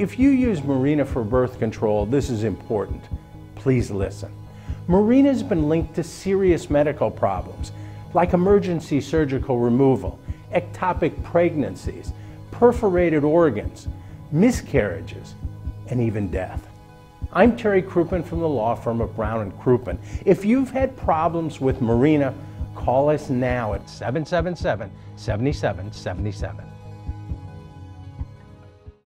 If you use Mirena for birth control, this is important. Please listen. Mirena has been linked to serious medical problems like emergency surgical removal, ectopic pregnancies, perforated organs, miscarriages, and even death. I'm Terry Crouppen from the law firm of Brown & Crouppen. If you've had problems with Mirena, call us now at 777-7777.